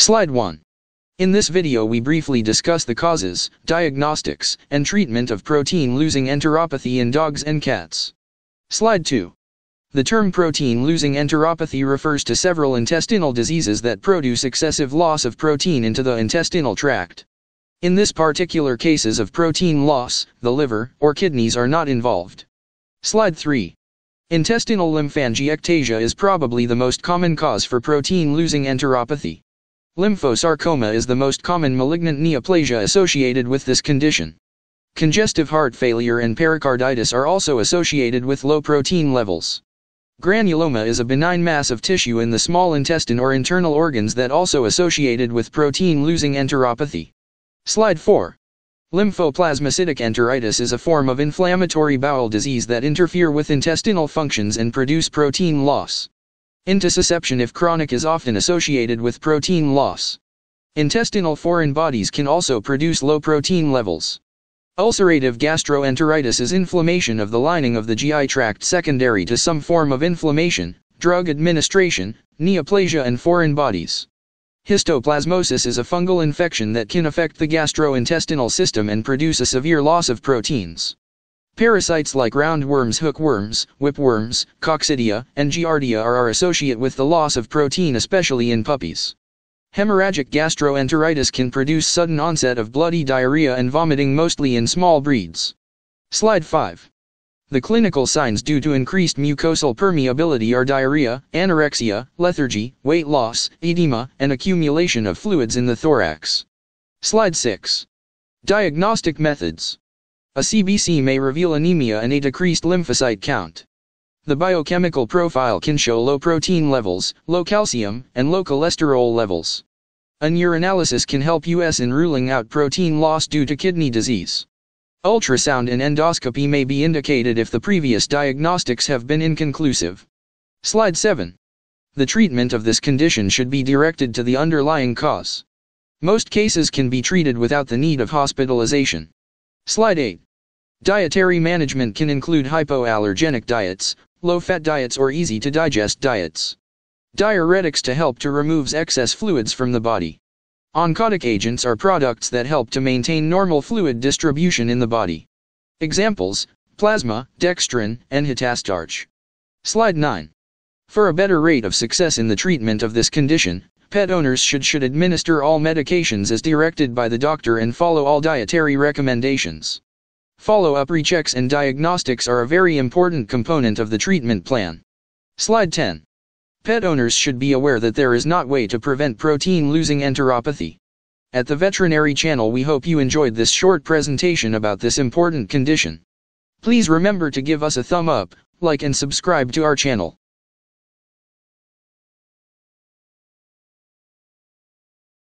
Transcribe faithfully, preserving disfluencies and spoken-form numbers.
Slide one. In this video we briefly discuss the causes, diagnostics, and treatment of protein-losing enteropathy in dogs and cats. Slide two. The term protein-losing enteropathy refers to several intestinal diseases that produce excessive loss of protein into the intestinal tract. In this particular cases of protein loss, the liver or kidneys are not involved. Slide three. Intestinal lymphangiectasia is probably the most common cause for protein-losing enteropathy. Lymphosarcoma is the most common malignant neoplasia associated with this condition. Congestive heart failure and pericarditis are also associated with low protein levels. Granuloma is a benign mass of tissue in the small intestine or internal organs that also associated with protein-losing enteropathy. Slide four. Lymphoplasmacytic enteritis is a form of inflammatory bowel disease that interfere with intestinal functions and produce protein loss. Intussusception, if chronic, is often associated with protein loss. Intestinal foreign bodies can also produce low protein levels. Ulcerative gastroenteritis is inflammation of the lining of the G I tract secondary to some form of inflammation, drug administration, neoplasia, and foreign bodies. Histoplasmosis is a fungal infection that can affect the gastrointestinal system and produce a severe loss of proteins. Parasites like roundworms, hookworms, whipworms, coccidia, and giardia are associated with the loss of protein, especially in puppies. Hemorrhagic gastroenteritis can produce sudden onset of bloody diarrhea and vomiting, mostly in small breeds. Slide five. The clinical signs due to increased mucosal permeability are diarrhea, anorexia, lethargy, weight loss, edema, and accumulation of fluids in the thorax. Slide six. Diagnostic methods. A C B C may reveal anemia and a decreased lymphocyte count. The biochemical profile can show low protein levels, low calcium, and low cholesterol levels. An urinalysis can help us in ruling out protein loss due to kidney disease. Ultrasound and endoscopy may be indicated if the previous diagnostics have been inconclusive. Slide seven. The treatment of this condition should be directed to the underlying cause. Most cases can be treated without the need of hospitalization. Slide eight. Dietary management can include hypoallergenic diets, low-fat diets, or easy-to-digest diets. Diuretics to help to remove excess fluids from the body. Oncotic agents are products that help to maintain normal fluid distribution in the body. Examples: plasma, dextrin, and hitastarch. Slide nine. For a better rate of success in the treatment of this condition, pet owners should should administer all medications as directed by the doctor and follow all dietary recommendations. Follow-up rechecks and diagnostics are a very important component of the treatment plan. Slide ten. Pet owners should be aware that there is not way to prevent protein-losing enteropathy. At the Veterinary Channel, we hope you enjoyed this short presentation about this important condition. Please remember to give us a thumb up, like and subscribe to our channel.